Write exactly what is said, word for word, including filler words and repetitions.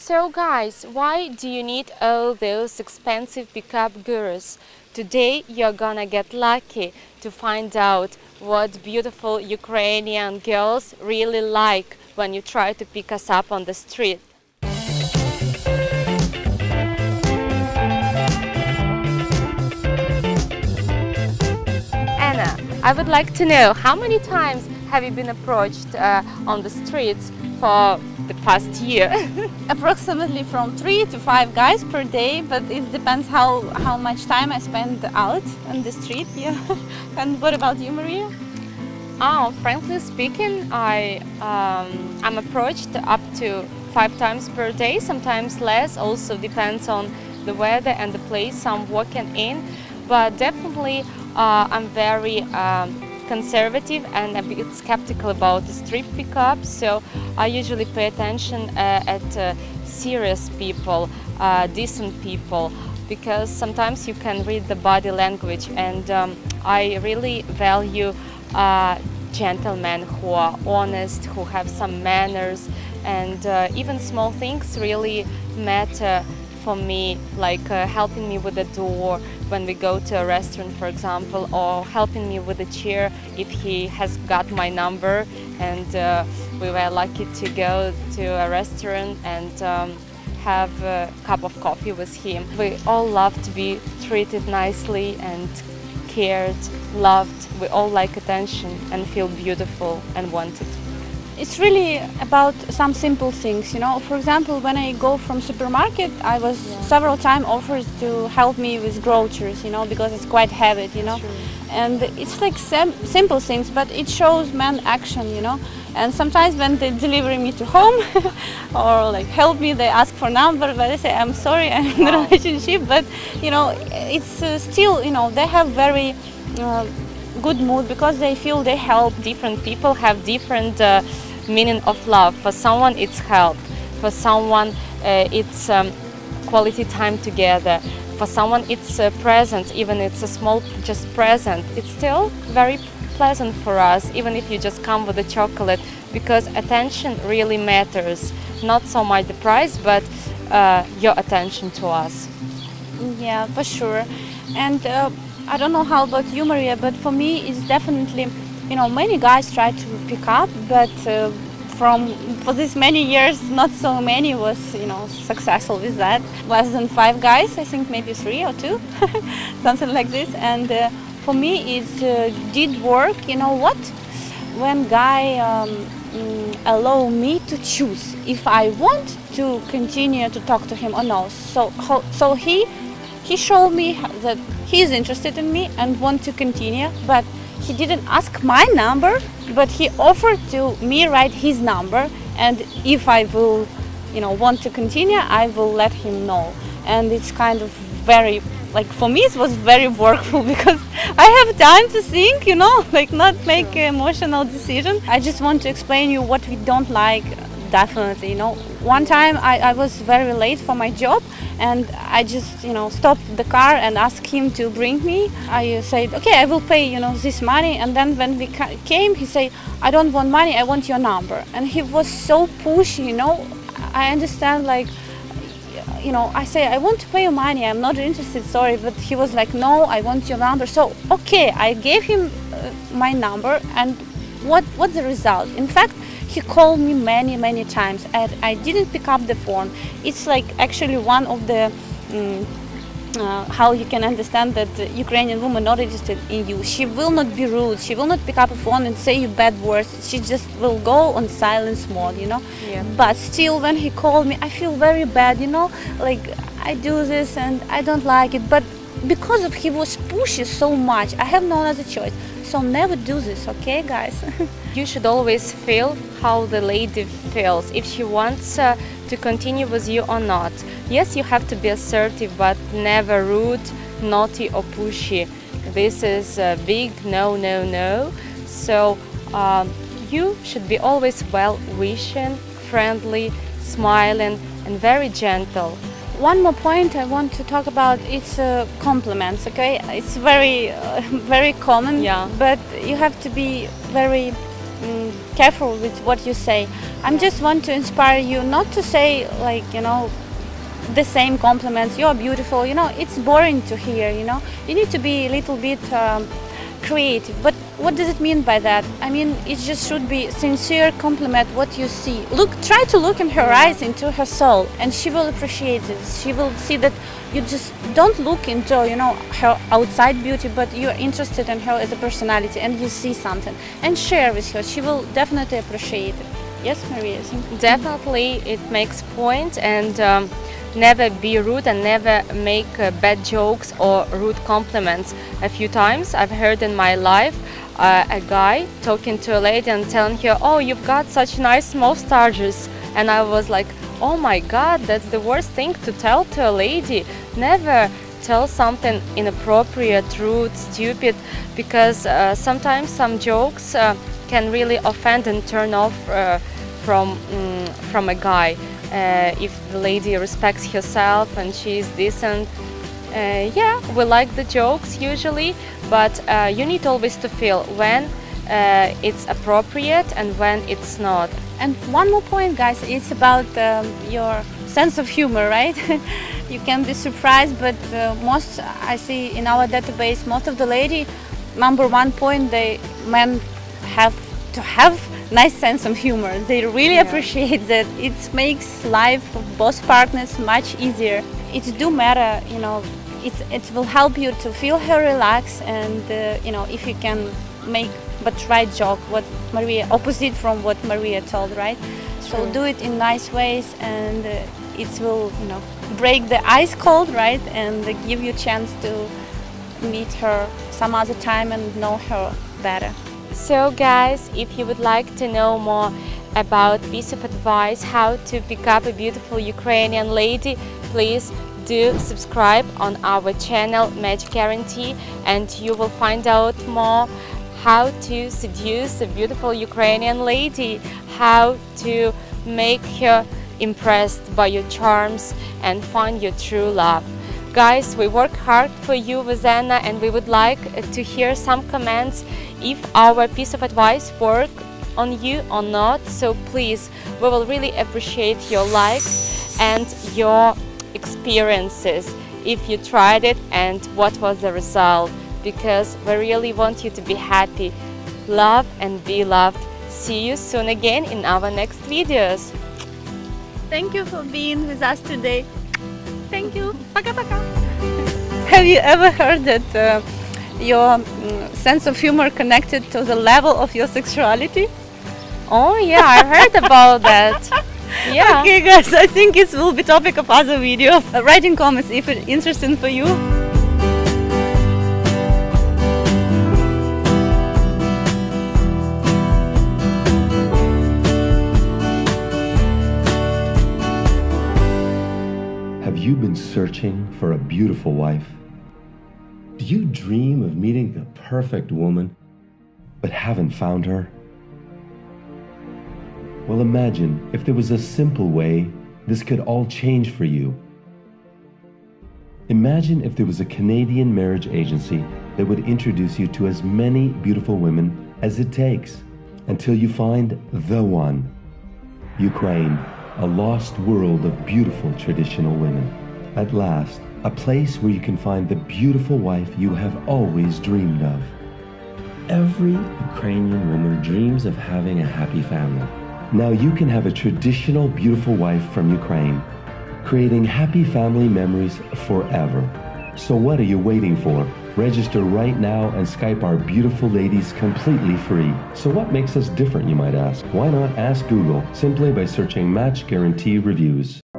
So guys, why do you need all those expensive pickup gurus? Today you're gonna get lucky to find out what beautiful Ukrainian girls really like when you try to pick us up on the street. Anna, I would like to know, how many times have you been approached uh, on the streets for the past year? Approximately from three to five guys per day, but it depends how, how much time I spend out on the street. Yeah. And what about you, Maria? Oh, frankly speaking, I, um, I'm approached up to five times per day, sometimes less, also depends on the weather and the place I'm walking in. But definitely uh, I'm very um, conservative and a bit skeptical about the street pickup, so I usually pay attention uh, at uh, serious people, uh, decent people, because sometimes you can read the body language, and um, I really value uh, gentlemen who are honest, who have some manners, and uh, even small things really matter for me, like uh, helping me with the door when we go to a restaurant, for example, or helping me with a chair if he has got my number and uh, we were lucky to go to a restaurant and um, have a cup of coffee with him. We all love to be treated nicely and cared, loved. We all like attention and feel beautiful and wanted. It's really about some simple things, you know. For example, when I go from supermarket, I was yeah. several times offered to help me with groceries, you know, because it's quite heavy, you know. True. And it's like sim simple things, but it shows man action, you know. And sometimes when they deliver me to home or like help me, they ask for number, but I say, I'm sorry, I'm in a relationship. But, you know, it's uh, still, you know, they have very uh, good mood because they feel they help. Different people have different uh, meaning of love. For someone it's help, for someone uh, it's um, quality time together, for someone it's a present, even it's a small just present. It's still very pleasant for us, even if you just come with a chocolate, because attention really matters. Not so much the price, but uh, your attention to us. Yeah, for sure. And uh, I don't know how about you, Maria, but for me it's definitely, you know, many guys try to pick up, but uh, from for these many years, not so many was, you know, successful with that. Less than five guys, I think maybe three or two, something like this. And uh, for me, it uh, did work. You know what? When guy um, mm, allow me to choose if I want to continue to talk to him or no. So, so he he showed me that he is interested in me and want to continue, but he didn't ask my number, but he offered to me write his number, and if I will, you know, want to continue, I will let him know. And it's kind of very, like, for me it was very workful because I have time to think, you know, like not make an emotional decision. I just want to explain you what we don't like, definitely, you know. One time I, I was very late for my job, and I just, you know, stopped the car and asked him to bring me. I said, okay, I will pay, you know, this money. And then when we came, he said, I don't want money, I want your number. And he was so pushy, you know. I understand, like, you know, I say, I want to pay you money, I'm not interested, sorry. But he was like, no, I want your number. So, okay, I gave him uh, my number, and what, what's the result? In fact, he called me many, many times, and I didn't pick up the phone. It's like actually one of the, um, uh, how you can understand that the Ukrainian woman not interested in you. She will not be rude, she will not pick up a phone and say you bad words, she just will go on silence mode, you know. Yeah. But still, when he called me, I feel very bad, you know, like I do this and I don't like it, but because of he was pushy so much, I have no other choice. So never do this, okay, guys? You should always feel how the lady feels, if she wants uh, to continue with you or not. Yes, you have to be assertive, but never rude, naughty or pushy. This is a big no, no, no. So um, you should be always well-wishing, friendly, smiling, and very gentle. One more point I want to talk about, it's uh, compliments, okay? It's very, uh, very common, yeah. But you have to be very mm, careful with what you say. I just want to inspire you not to say, like, you know, the same compliments. You're beautiful, you know, it's boring to hear, you know. You need to be a little bit um, creative. But what does it mean by that? I mean, it just should be sincere compliment what you see. Look, try to look in her eyes, into her soul, and she will appreciate it. She will see that you just don't look into, you know, her outside beauty, but you're interested in her as a personality, and you see something and share with her. She will definitely appreciate it. Yes, Maria? Definitely, it makes point, and um, never be rude and never make uh, bad jokes or rude compliments. A few times I've heard in my life uh, a guy talking to a lady and telling her, "Oh, you've got such nice mustaches," and I was like, oh my god, that's the worst thing to tell to a lady. Never tell something inappropriate, rude, stupid, because uh, sometimes some jokes uh, can really offend and turn off uh, from mm, from a guy. Uh, if the lady respects herself and she's decent, uh, yeah, we like the jokes usually, but uh, you need always to feel when uh, it's appropriate and when it's not. And one more point, guys, it's about um, your sense of humor, right? You can be surprised, but uh, most, I see in our database, most of the lady, number one point, they men have to have nice sense of humor. They really yeah. appreciate that. It makes life of both partners much easier. It do matter, you know, it's, it will help you to feel her relax, and uh, you know, if you can make but right joke, what Maria, opposite from what Maria told, right? So True. Do it in nice ways, and uh, it will, you know, break the ice cold, right? And uh, give you a chance to meet her some other time and know her better. So guys, if you would like to know more about piece of advice how to pick up a beautiful Ukrainian lady, please do subscribe on our channel Match Guarantee, and you will find out more how to seduce a beautiful Ukrainian lady, how to make her impressed by your charms and find your true love. Guys, we work hard for you with Anna, and we would like to hear some comments if our piece of advice worked on you or not. So please, we will really appreciate your likes and your experiences if you tried it and what was the result, because we really want you to be happy. Love and be loved. See you soon again in our next videos. Thank you for being with us today. Thank you. Пока-пока. Have you ever heard that uh, your um, sense of humor connected to the level of your sexuality? Oh yeah, I heard about that. Yeah. Okay guys, I think it will be topic of other video. Uh, write in comments if it's interesting for you. Have you been searching for a beautiful wife? Do you dream of meeting the perfect woman, but haven't found her? Well, imagine if there was a simple way this could all change for you. Imagine if there was a Canadian marriage agency that would introduce you to as many beautiful women as it takes until you find the one. Ukraine, a lost world of beautiful traditional women. At last, a place where you can find the beautiful wife you have always dreamed of. Every Ukrainian woman dreams of having a happy family. Now you can have a traditional beautiful wife from Ukraine, creating happy family memories forever. So what are you waiting for? Register right now and Skype our beautiful ladies completely free. So what makes us different, you might ask? Why not ask Google simply by searching Match Guarantee Reviews?